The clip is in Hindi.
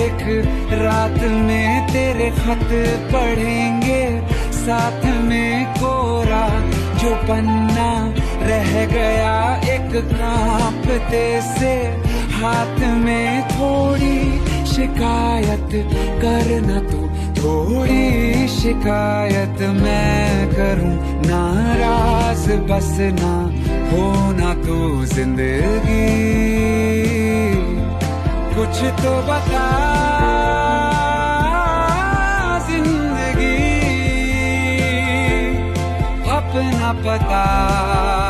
एक रात में तेरे खत पढ़ेंगे, साथ में कोरा जो पन्ना रह गया एक कांपते से हाथ में। थोड़ी शिकायत करना तू, थोड़ी शिकायत मैं करूं, नाराज बस ना होना तू जिंदगी। कुछ तो बता जिंदगी, अपना पता